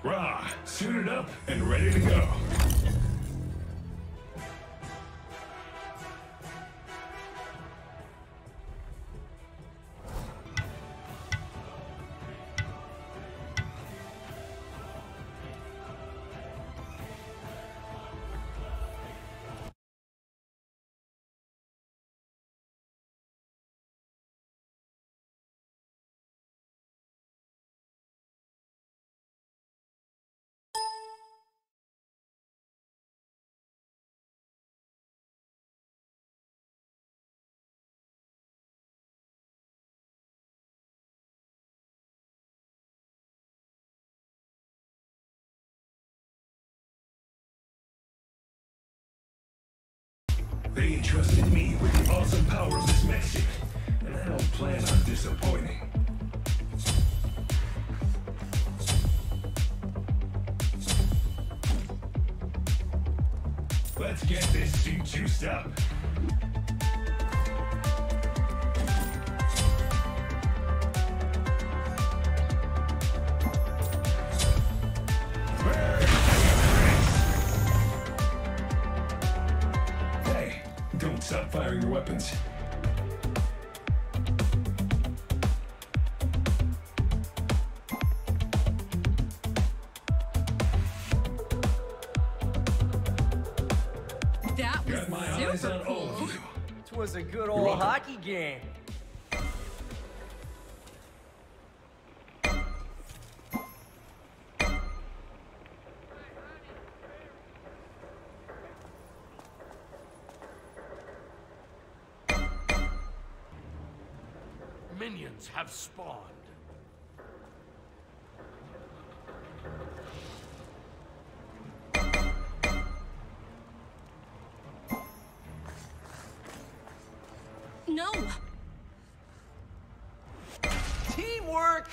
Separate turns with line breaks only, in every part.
Rah, suited up and ready to go. They entrusted me with the awesome powers of this Mexican, and I don't plan on disappointing. Let's get this suit juiced up. Don't stop firing your weapons.
That was
Got my
super
eyes on
cool.
all of you.
It was a good old hockey game.
Minions have spawned.
No.
Teamwork!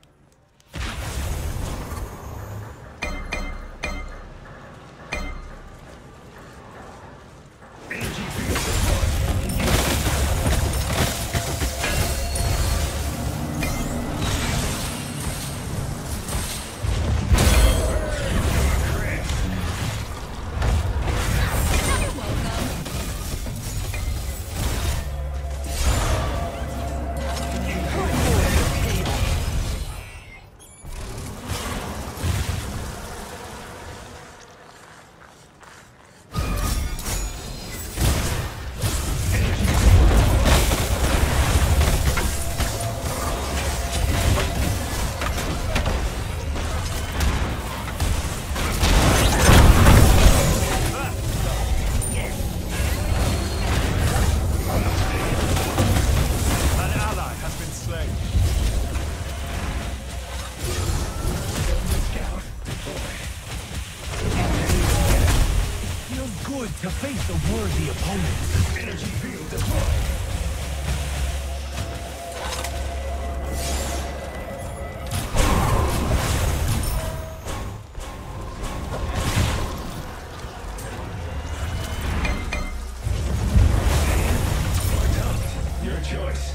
To face a worthy opponent. Energy field deployed. Your choice.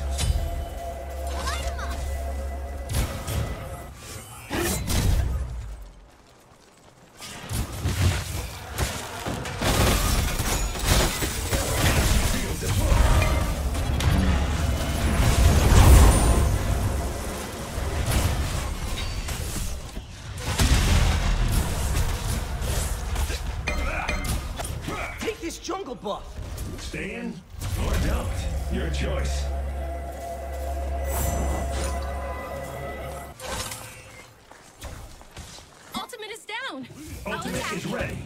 Jungle buff.
Stay in or don't. Your choice.
Ultimate is down.
Ultimate is ready.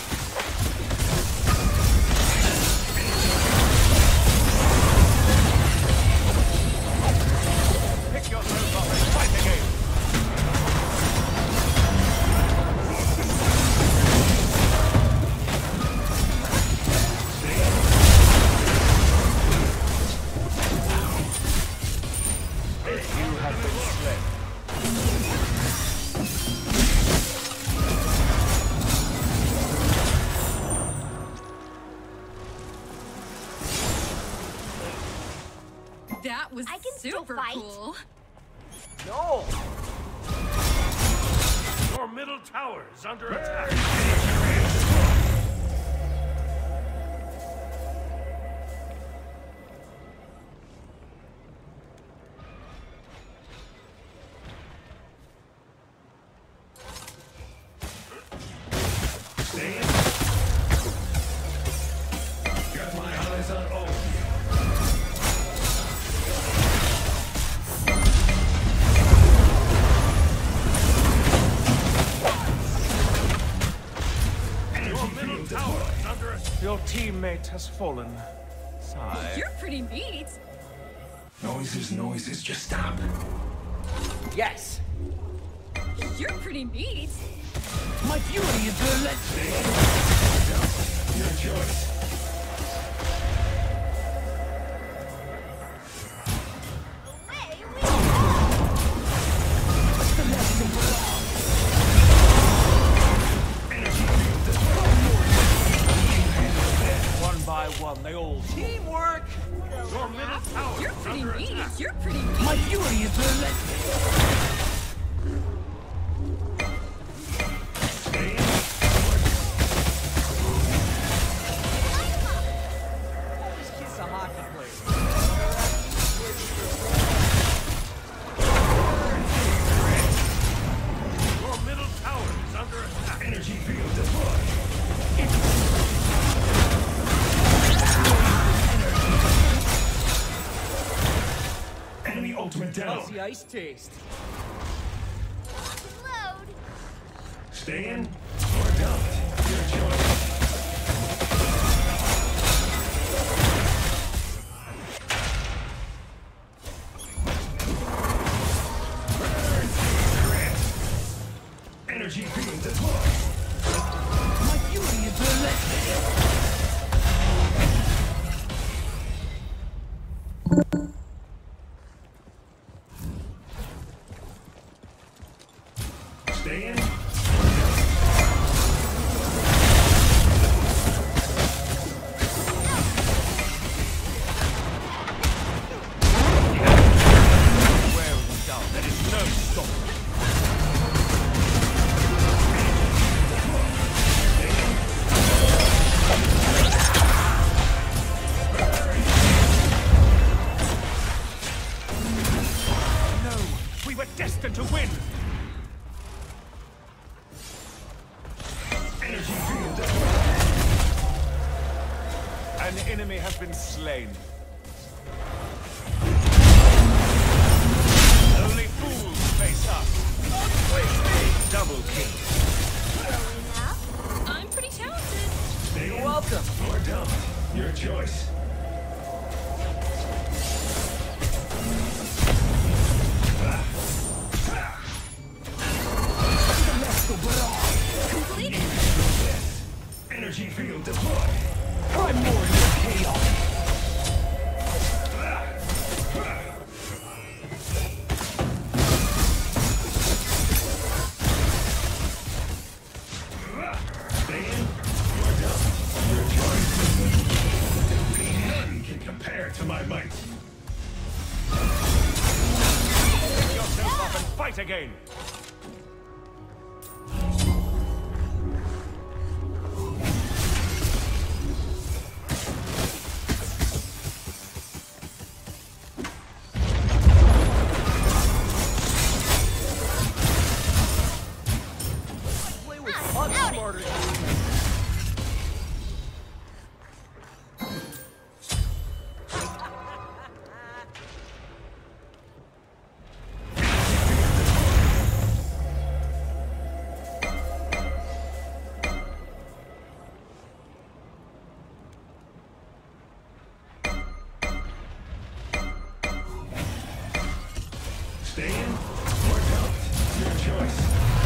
Pick yourself up and fight again.
That was
I can still
super
fight.
cool.
No!
Your middle tower is under attack.
Stay in. Got my eyes on all of you.
Your middle tower is under attack.
Your teammate has fallen. Sigh.
You're pretty neat.
Noises, just stop.
Yes.
You're pretty neat.
My fury is relentless.
Your choice.
One by one, they all
Teamwork.
Your middle tower
You're
is
pretty
under
neat.
attack.
You're pretty neat.
My fury is relentless. This kid's a hockey player.
Your middle tower is under attack.
Energy field deployed. Enemy ultimate down.
How's the ice taste?
Stay in or don't. Your choice. Energy field deployed.
My fury is relentless.
Stay in.
wear them down. There is no stopping. No, we were destined to win.
Energy field deployed.
An enemy has been slain. Only fools face up. Double kill.
I'm pretty talented.
Stay
You're
in
welcome.
or don't. Your choice.
Completed.
Energy field deployed.
Primordial chaos.
Stay in or don't. Your choice. None can compare to my might.
Pick yourself up and fight again.
Play with much smarter than you.
Stay in or don't. Your choice.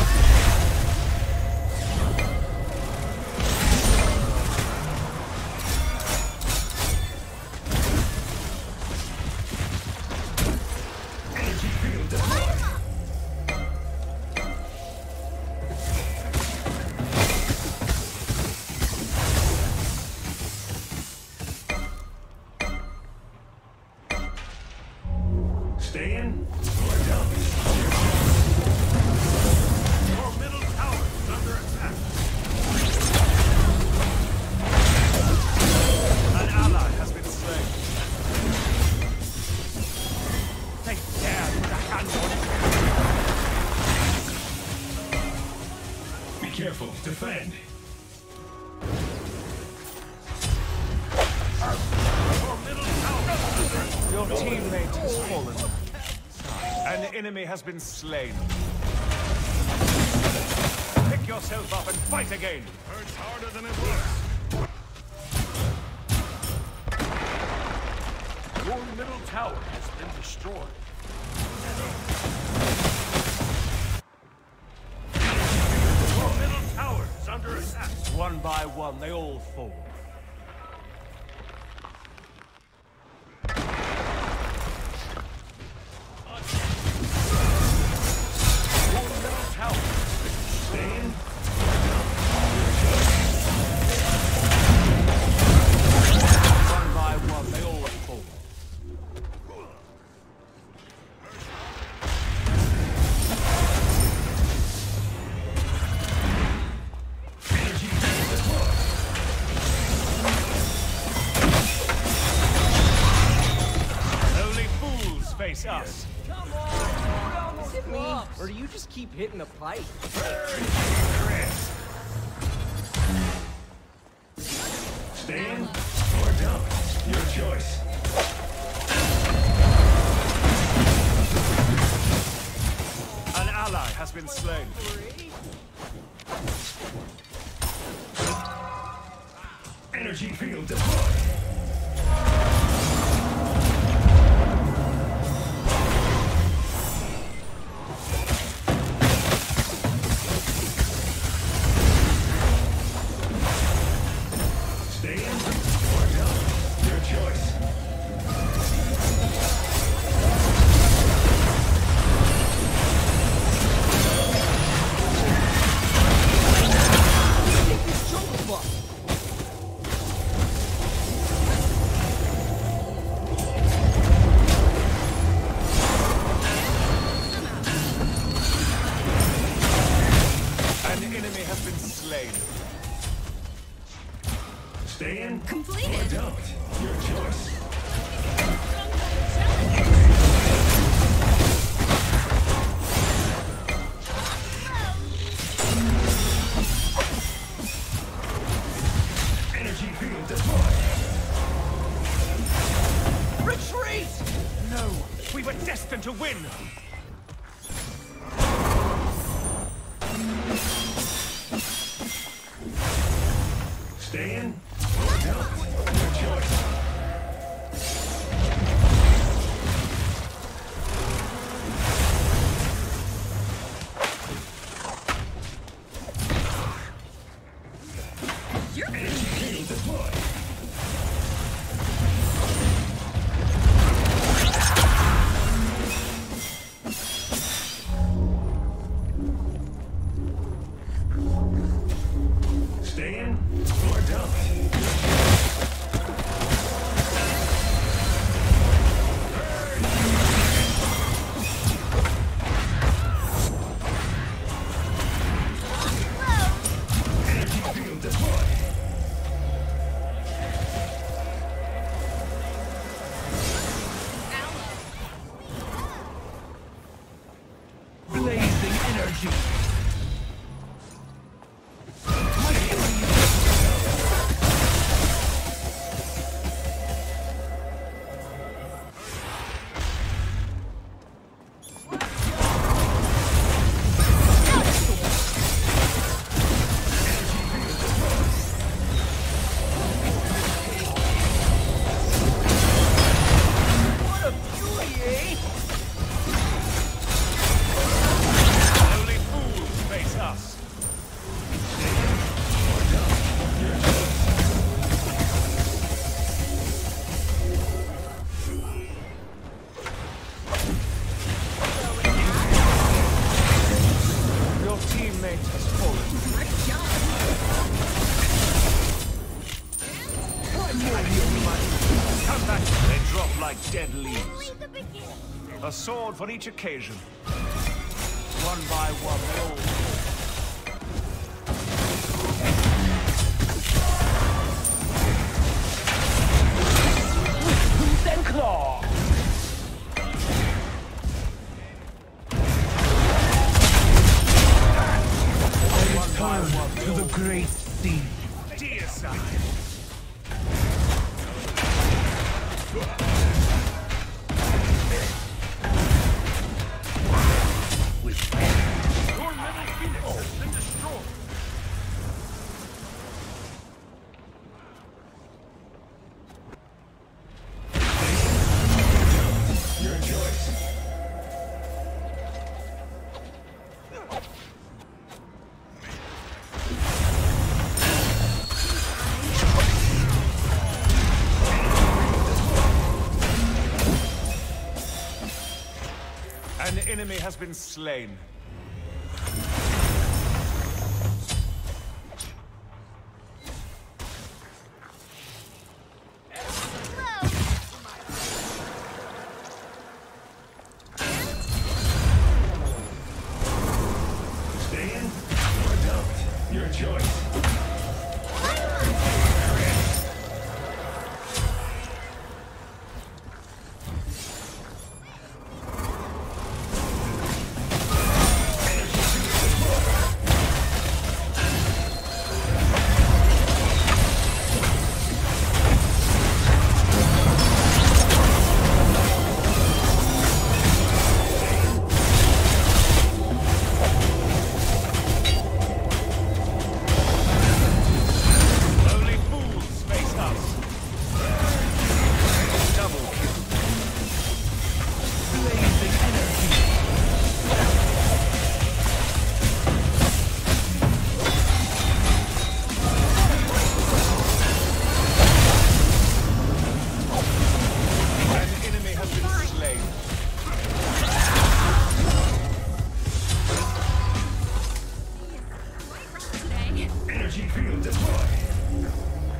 Energy field deployed. Stay in or don't.
Your middle
teammate has fallen. An enemy has been slain. Pick yourself up and fight again.
Hurts harder than it looks. Your middle tower has been destroyed. Your middle tower is under attack.
One by one, they all fall.
Your middle tower has been destroyed.
One by one, they all fall. Only fools face us.
Come on! Is it me? Or do you just keep hitting the pipe?
Stand or dump. Your choice.
An ally has been slain.
Energy field deployed. Stand or dump. Your choice.
Take this jungle buff!
An enemy has been slain.
Stand
Completed.
or dump. Your choice. Energy field deployed.
Retreat!
No, we were destined to win.
Stand or dump. Your choice.
You're pretty
Energy field deployed. Stand or dump. Energy field deployed. Blazing energy.
What a beauty, eh?
Only fools face us. Your teammate has fallen.
great job.
Come back. They drop like dead leaves.
Only the beginning.
A sword for each occasion. One by one, they all
Tooth and claw!
To the great sea.
deicide. enemy has been slain.
Stay in or don't. Your choice.
Only fools face us. Double kill. Blazing energy. An enemy has been slain.
Today.
Energy field deployed.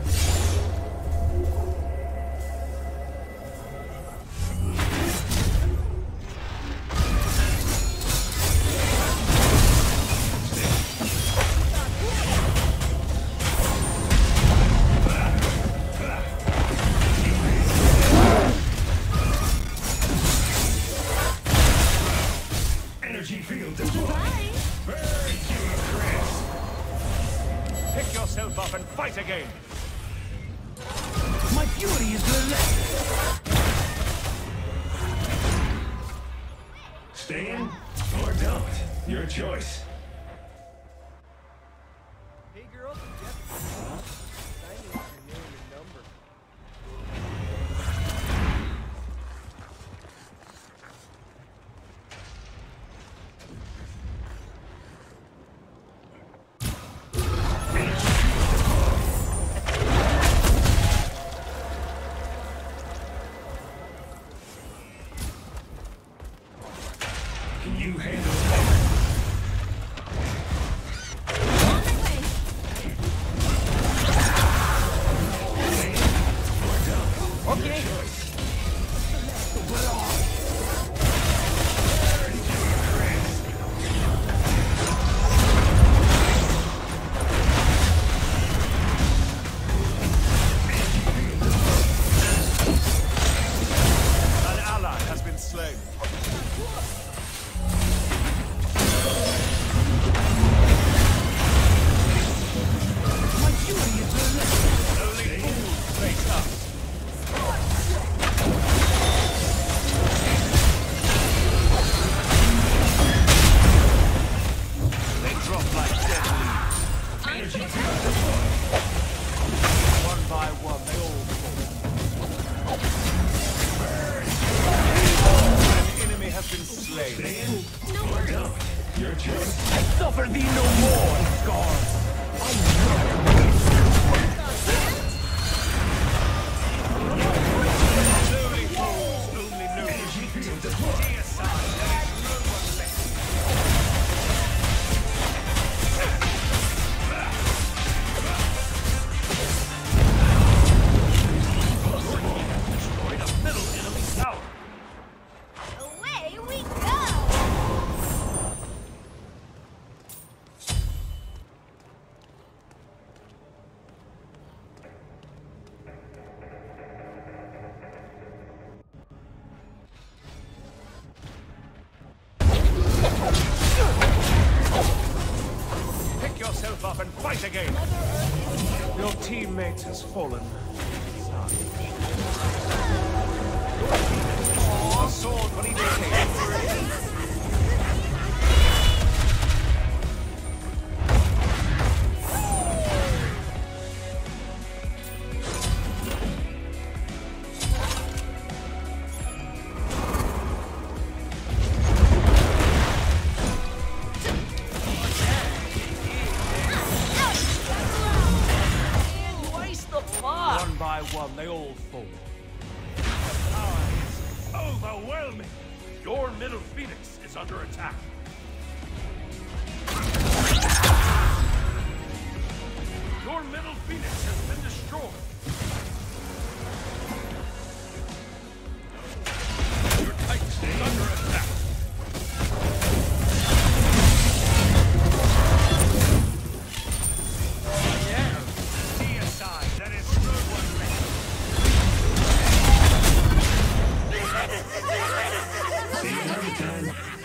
Energy field deployed.
Bye.
Burn you a crisp.
Pick yourself up and fight again.
My fury is relentless.
Stay in or don't. Your choice.
Hey girl, I need your name and number.
Can you handle that?
On my way.
Stay in or don't.
Okay.
Your choice.
An ally has been slain.
My fury is relentless.
Only fools face us. They drop like dead leaves.
Energy field deployed.
One by one, they all fall. An enemy has been slain.
Stay in
No
or
worries.
don't. Your choice.
I suffer thee no more, Scar.
Only fools only know.
Energy field deployed.
Stay aside, there is no one left. Destroyed a middle enemy tower.
Away we go.
Pick yourself up and fight again. Your teammate has fallen. A sword when he decayed. One by one, they all fall.
Power is overwhelming. Your middle phoenix is is under attack. Your middle Phoenix has been destroyed. Your Titan is under attack. Deicide, that is good one.
See you another time.